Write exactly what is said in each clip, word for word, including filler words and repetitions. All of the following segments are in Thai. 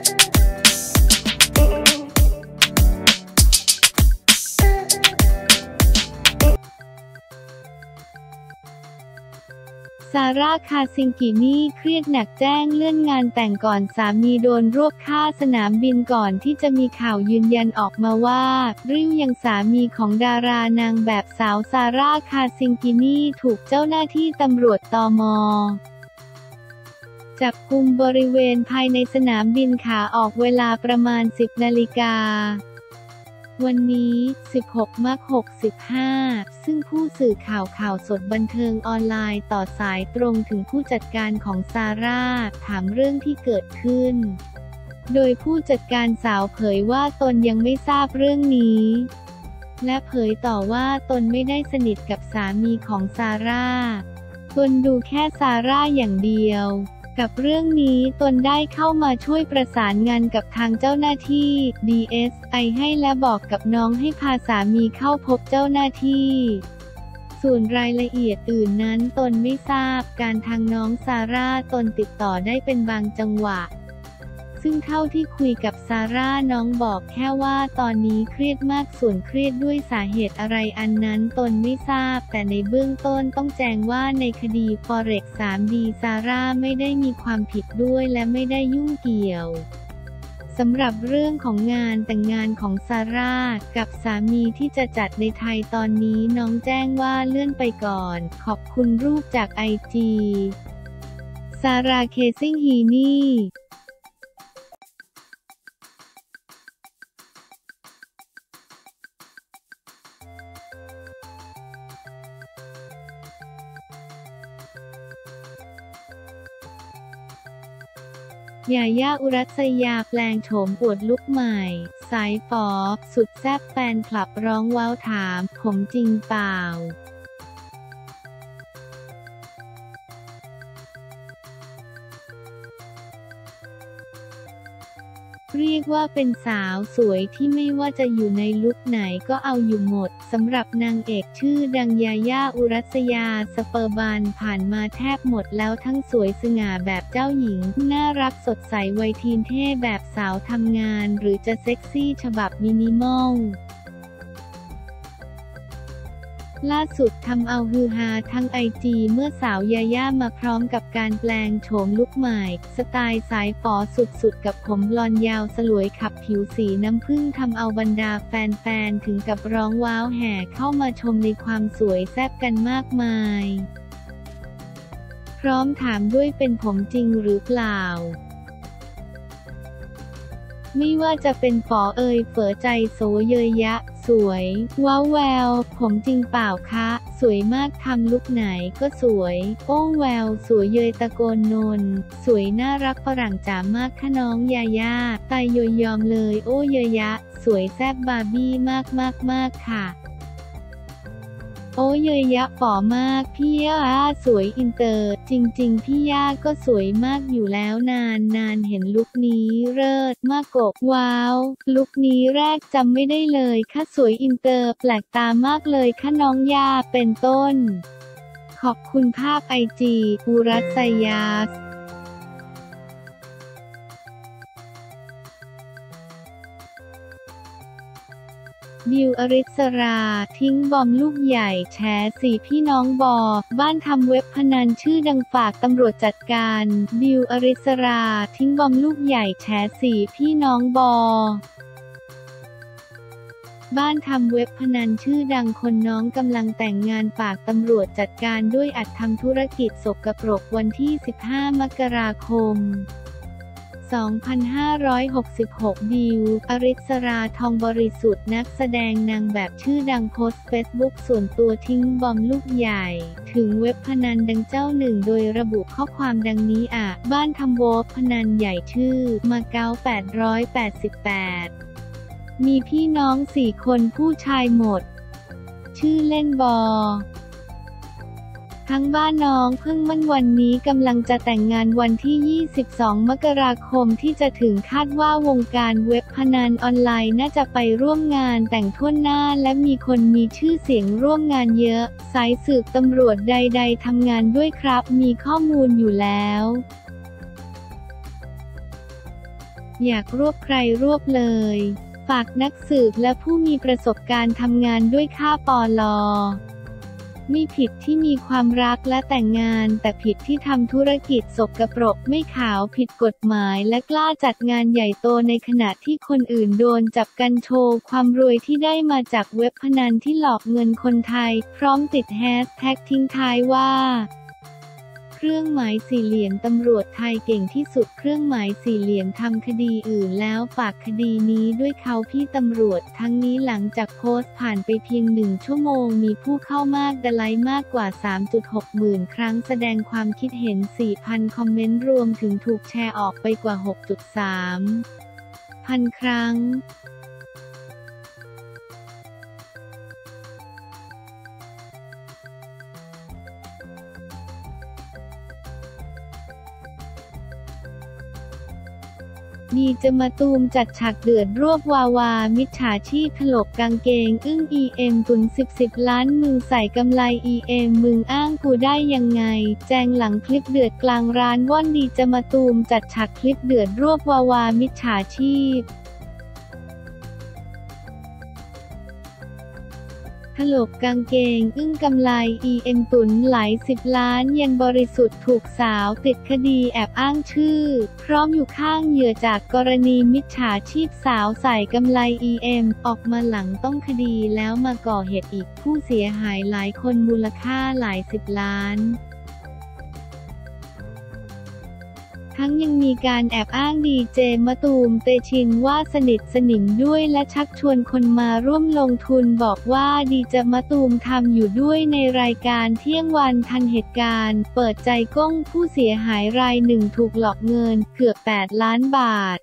ซาร่า คาซิงกินี่เครียดหนักแจ้งเลื่อนงานแต่งก่อนสามีโดนรวบฆ่าสนามบินก่อนที่จะมีข่าวยืนยันออกมาว่าริวยังสามีของดารานางแบบสาวซาร่า คาซิงกินี่ถูกเจ้าหน้าที่ตำรวจตม.จับกุมบริเวณภายในสนามบินขาออกเวลาประมาณ สิบนาฬิกาวันนี้ สิบหกมกราคม หกห้า ซึ่งผู้สื่อข่าวข่าวสดบันเทิงออนไลน์ต่อสายตรงถึงผู้จัดการของซาร่าถามเรื่องที่เกิดขึ้นโดยผู้จัดการสาวเผยว่าตนยังไม่ทราบเรื่องนี้และเผยต่อว่าตนไม่ได้สนิทกับสามีของซาร่าตนดูแค่ซาร่าอย่างเดียวกับเรื่องนี้ตนได้เข้ามาช่วยประสานงานกับทางเจ้าหน้าที่ ดี เอส ไอ ให้และบอกกับน้องให้พาสามีเข้าพบเจ้าหน้าที่ส่วนรายละเอียดอื่นนั้นตนไม่ทราบการทางน้องซาร่าตนติดต่อได้เป็นบางจังหวะซึ่งเท่าที่คุยกับซาร่าน้องบอกแค่ว่าตอนนี้เครียดมากส่วนเครียดด้วยสาเหตุอะไรอันนั้นตนไม่ทราบแต่ในเบื้องต้นต้องแจ้งว่าในคดี ฟอเร็กซ์ ทรี ดี ซาร่าไม่ได้มีความผิดด้วยและไม่ได้ยุ่งเกี่ยวสำหรับเรื่องของงานแต่งงานของซาร่ากับสามีที่จะจัดในไทยตอนนี้น้องแจ้งว่าเลื่อนไปก่อนขอบคุณรูปจากไอจีซาร่า เคซิงฮีนี่ยาย่า อุรัสยาแปลงโฉมอวดลุคใหม่สายฝอสุดแซ่บแฟนคลับร้องว้าวถามผมจริงเปล่าเรียกว่าเป็นสาวสวยที่ไม่ว่าจะอยู่ในลุคไหนก็เอาอยู่หมดสำหรับนางเอกชื่อดังยาย่า อุรัสยาสเปอร์บันผ่านมาแทบหมดแล้วทั้งสวยสง่าแบบเจ้าหญิงน่ารักสดใสวัยทีนเท่แบบสาวทำงานหรือจะเซ็กซี่ฉบับมินิมอลล่าสุดทำเอาฮือฮาทั้งไอจีเมื่อสาวยาย่ามาพร้อมกับการแปลงโฉมลุคใหม่สไตล์สายฝอสุดๆกับผมบลอนด์ยาวสลวยขับผิวสีน้ำผึ้งทำเอาบรรดาแฟนๆถึงกับร้องว้าวแห่เข้ามาชมในความสวยแซ่บกันมากมายพร้อมถามด้วยเป็นผมจริงหรือเปล่าไม่ว่าจะเป็นฝอเอยเฝอใจโสเยยยะสวยว้าวแววผมจริงเปล่าคะสวยมากทำลุคไหนก็สวยโอ้แววสวยเยยตะโกนนนสวยน่ารักฝรั่งจ๋ามากค่ะน้องยาย่าตายโยยอมเลยโอ้เยยยะสวยแซ่บบาร์บี้มากมากมากค่ะโอ้เยยยะป๋อมากพี่ย่าสวยอินเตอร์จริงๆพี่ย่าก็สวยมากอยู่แล้วนานนานเห็นลุคนี้เลิศมากกบว้าวลุคนี้แรกจำไม่ได้เลยค่ะสวยอินเตอร์แปลกตามากเลยค่ะน้องย่าเป็นต้นขอบคุณภาพไอจีอุรัสยาบิว อริสราทิ้งบอมลูกใหญ่แฉสี่พี่น้องบอบ้านทำเว็บพนันชื่อดังฝากตำรวจจัดการบิว อริสราทิ้งบอมลูกใหญ่แฉสี่พี่น้องบอบ้านทำเว็บพนันชื่อดังคนน้องกำลังแต่งงานฝากตำรวจจัดการด้วยอัดทำธุรกิจสกปรกวันที่สิบห้ามกราคมสองพันห้าร้อยหกสิบหก บิว อริสราทองบริสุทธิ์นักแสดงนางแบบชื่อดังโพสต์เฟซบุ๊กส่วนตัวทิ้งบอมลูกใหญ่ถึงเว็บพนันดังเจ้าหนึ่งโดยระบุข้อความดังนี้อ่ะบ้านทำเว็บพนันใหญ่ชื่อมาเก๊าแปดร้อยแปดสิบแปดมีพี่น้องสี่คนผู้ชายหมดชื่อเล่นบอทั้งบ้านน้องเพิ่งมั่นวันนี้กำลังจะแต่งงานวันที่ยี่สิบสองมกราคมที่จะถึงคาดว่าวงการเว็บพนันออนไลน์น่าจะไปร่วมงานแต่งทั่วหน้าและมีคนมีชื่อเสียงร่วมงานเยอะสายสืบตำรวจใดๆทำงานด้วยครับมีข้อมูลอยู่แล้วอยากรวบใครรวบเลยฝากนักสืบและผู้มีประสบการณ์ทำงานด้วยค่าปลอไม่ผิดที่มีความรักและแต่งงานแต่ผิดที่ทำธุรกิจสกปรกไม่ขาวผิดกฎหมายและกล้าจัดงานใหญ่โตในขณะที่คนอื่นโดนจับกันโชว์ความรวยที่ได้มาจากเว็บพนันที่หลอกเงินคนไทยพร้อมติดแฮชแท็กทิ้งท้ายว่าเครื่องหมายสี่เหลี่ยมตำรวจไทยเก่งที่สุดเครื่องหมายสี่เหลี่ยมทำคดีอื่นแล้วฝากคดีนี้ด้วยเขาพี่ตำรวจทั้งนี้หลังจากโพสต์ผ่านไปเพียงหนึ่งชั่วโมงมีผู้เข้ามากดไลค์มากกว่า สามจุดหก หมื่นครั้งแสดงความคิดเห็น สี่พัน คอมเมนต์รวมถึงถูกแชร์ออกไปกว่า หกจุดสาม พันครั้งดีจะมาตูมจัดฉากเดือดรวบวาวามิจฉาชีพถลกกางเกงอึ้ง อี เอ็ม ตุนสิบ สิบล้านมึงใส่กำไล อี เอ็ม มึงอ้างกูได้ยังไงแจงหลังคลิปเดือดกลางร้านว่อนดีจะมาตูมจัดฉากคลิปเดือดรวบวาวามิจฉาชีพถลกกางเกงอึ้งกำไล อี เอ็ม ตุนหลายสิบล้านยังบริสุทธิ์ถูกสาวติดคดีแอบอ้างชื่อพร้อมอยู่ข้างเหยื่อจากกรณีมิจฉาชีพสาวใส่กำไล อี เอ็ม ออกมาหลังต้องคดีแล้วมาก่อเหตุอีกผู้เสียหายหลายคนมูลค่าหลายสิบล้านทั้งยังมีการแอบอ้างดีเจมะตูมเตชินว่าสนิทสนิมด้วยและชักชวนคนมาร่วมลงทุนบอกว่าดีเจมะตูมทำอยู่ด้วยในรายการเที่ยงวันทันเหตุการณ์เปิดใจก้งผู้เสียหายรายหนึ่งถูกหลอกเงินเกือบแปดล้านบาท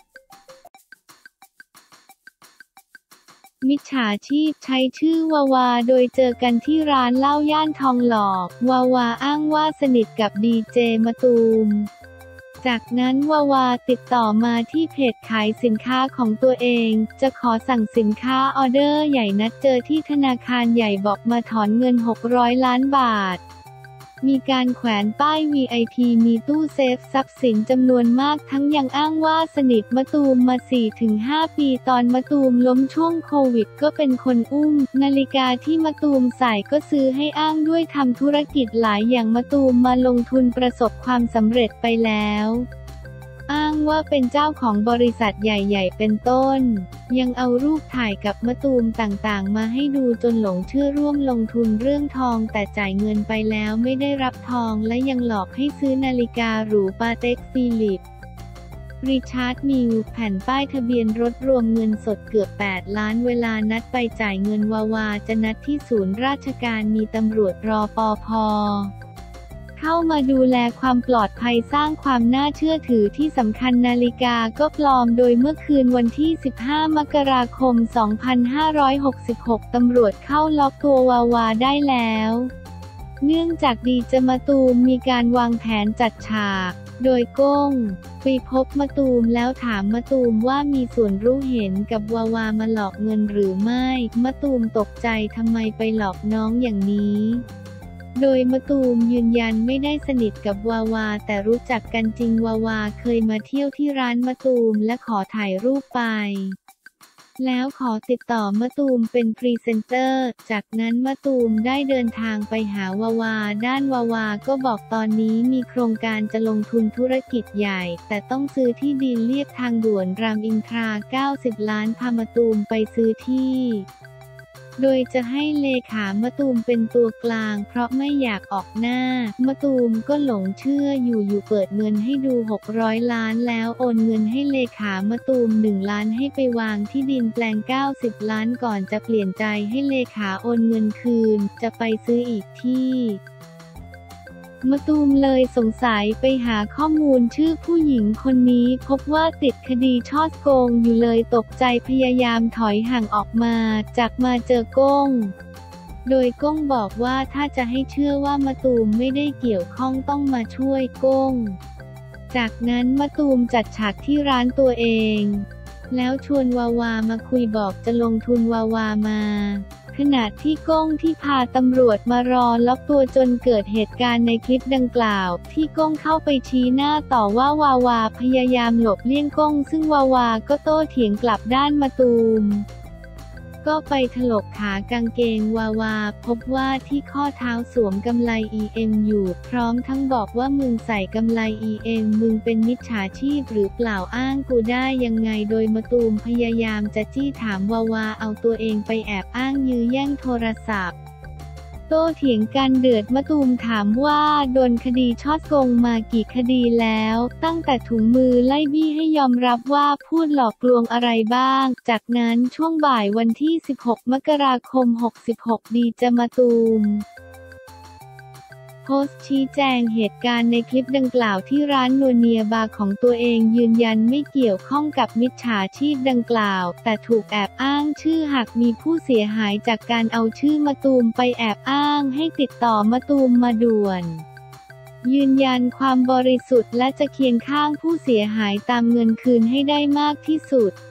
มิจฉาชีพใช้ชื่อวาวาโดยเจอกันที่ร้านเหล้าย่านทองหล่อวาวาอ้างว่าสนิทกับดีเจมะตูมจากนั้นวาวาติดต่อมาที่เพจขายสินค้าของตัวเองจะขอสั่งสินค้าออเดอร์ใหญ่นัดเจอที่ธนาคารใหญ่บอกมาถอนเงินหกร้อยล้านบาทมีการแขวนป้าย วี ไอ พี มีตู้เซฟทรัพย์สินจำนวนมากทั้งยังอ้างว่าสนิทมะตูมมา สี่ถึงห้า ปีตอนมะตูมล้มช่วงโควิดก็เป็นคนอุ้มนาฬิกาที่มะตูมใส่ก็ซื้อให้อ้างด้วยทำธุรกิจหลายอย่างมะตูมมาลงทุนประสบความสำเร็จไปแล้วอ้างว่าเป็นเจ้าของบริษัทใหญ่ๆเป็นต้นยังเอารูปถ่ายกับมะตูมต่างๆมาให้ดูจนหลงเชื่อร่วมลงทุนเรื่องทองแต่จ่ายเงินไปแล้วไม่ได้รับทองและยังหลอกให้ซื้อนาฬิกาหรูปาเต็กฟิลิปริชาร์ดมิลแผ่นป้ายทะเบียนรถรวมเงินสดเกือบแปดล้านเวลานัดไปจ่ายเงินวาวาจะนัดที่ศูนย์ราชการมีตำรวจรปภ.เข้ามาดูแลความปลอดภัยสร้างความน่าเชื่อถือที่สำคัญนาฬิกาก็ปลอมโดยเมื่อคืนวันที่สิบห้ามกราคมสองพันห้าร้อยหกสิบหกตำรวจเข้าล็อกตัววาวาได้แล้วเนื่องจากดีเจมะตูมมีการวางแผนจัดฉากโดยก้งไปพบมะตูมแล้วถามมะตูมว่ามีส่วนรู้เห็นกับวาวามาหลอกเงินหรือไม่มะตูมตกใจทำไมไปหลอกน้องอย่างนี้โดยมะตูมยืนยันไม่ได้สนิทกับวาวาแต่รู้จักกันจริงวาวาเคยมาเที่ยวที่ร้านมะตูมและขอถ่ายรูปไปแล้วขอติดต่อมะตูมเป็นพรีเซนเตอร์จากนั้นมะตูมได้เดินทางไปหาวาวาด้านวาวาก็บอกตอนนี้มีโครงการจะลงทุนธุรกิจใหญ่แต่ต้องซื้อที่ดินเลียบทางด่วนรามอินทราเก้าสิบล้านพามะตูมไปซื้อที่โดยจะให้เลขามะตูมเป็นตัวกลางเพราะไม่อยากออกหน้ามะตูมก็หลงเชื่ออยู่อยู่เปิดเงินให้ดูหกร้อยล้านแล้วโอนเงินให้เลขามะตูมหนึ่งล้านให้ไปวางที่ดินแปลงเก้าสิบล้านก่อนจะเปลี่ยนใจให้เลขาโอนเงินคืนจะไปซื้ออีกที่มะตูมเลยสงสัยไปหาข้อมูลชื่อผู้หญิงคนนี้พบว่าติดคดีช่อโกงอยู่เลยตกใจพยายามถอยห่างออกมาจากมาเจอก้งโดยก้งบอกว่าถ้าจะให้เชื่อว่ามะตูมไม่ได้เกี่ยวข้องต้องมาช่วยก้งจากนั้นมะตูมจัดฉากที่ร้านตัวเองแล้วชวนวาวามาคุยบอกจะลงทุนวาวามาขขณะที่ก้งที่พาตำรวจมารอล็อกตัวจนเกิดเหตุการณ์ในคลิปดังกล่าวที่ก้งเข้าไปชี้หน้าต่อว่าวาวาพยายามหลบเลี่ยงก้งซึ่งวาวาก็โต้เถียงกลับด้านมะตูมก็ไปถลกขากางเกงวาวาพบว่าที่ข้อเท้าสวมกำไล อี เอ็ม อยู่พร้อมทั้งบอกว่ามึงใส่กำไล อี เอ็ม มึงเป็นมิจฉาชีพหรือเปล่าอ้างกูได้ยังไงโดยมะตูมพยายามจะจี้ถามวาวาเอาตัวเองไปแอบอ้างยื้อแย่งโทรศัพท์โต้เถียงกันเดือดมะตูมถามว่าโดนคดีช่อโกงมากี่คดีแล้วตั้งแต่ถุงมือไล่บี้ให้ยอมรับว่าพูดหลอกลวงอะไรบ้างจากนั้นช่วงบ่ายวันที่สิบหกมกราคมหกสิบหกดีจะมะตูมโพสต์ชี้แจงเหตุการณ์ในคลิปดังกล่าวที่ร้านนัวเนียบาร์ของตัวเองยืนยันไม่เกี่ยวข้องกับมิจฉาชีพดังกล่าวแต่ถูกแอบอ้างชื่อหากมีผู้เสียหายจากการเอาชื่อมะตูมไปแอบอ้างให้ติดต่อมะตูมมาด่วนยืนยันความบริสุทธิ์และจะเคียงข้างผู้เสียหายตามเงินคืนให้ได้มากที่สุด